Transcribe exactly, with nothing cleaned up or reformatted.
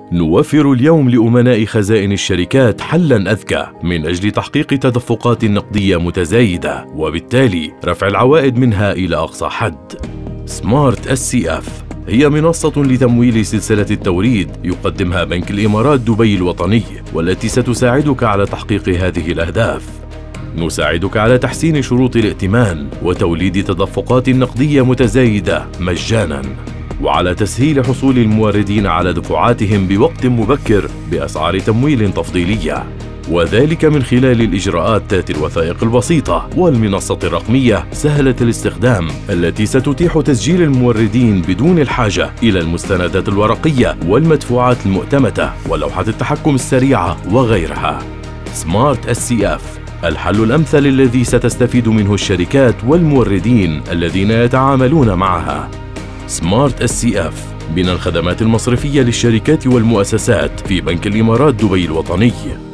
نوفر اليوم لأمناء خزائن الشركات حلاً أذكى من أجل تحقيق تدفقات نقدية متزايدة وبالتالي رفع العوائد منها إلى أقصى حد. سمارت اس سي اف هي منصة لتمويل سلسلة التوريد يقدمها بنك الإمارات دبي الوطني، والتي ستساعدك على تحقيق هذه الأهداف. نساعدك على تحسين شروط الائتمان وتوليد تدفقات نقدية متزايدة مجاناً، وعلى تسهيل حصول الموردين على دفعاتهم بوقت مبكر بأسعار تمويل تفضيلية، وذلك من خلال الإجراءات ذات الوثائق البسيطة والمنصة الرقمية سهلة الاستخدام التي ستتيح تسجيل الموردين بدون الحاجة إلى المستندات الورقية والمدفوعات المؤتمتة ولوحة التحكم السريعة وغيرها. سمارت اس سي اف الحل الأمثل الذي ستستفيد منه الشركات والموردين الذين يتعاملون معها. سمارت اس سي اف من الخدمات المصرفية للشركات والمؤسسات في بنك الإمارات دبي الوطني.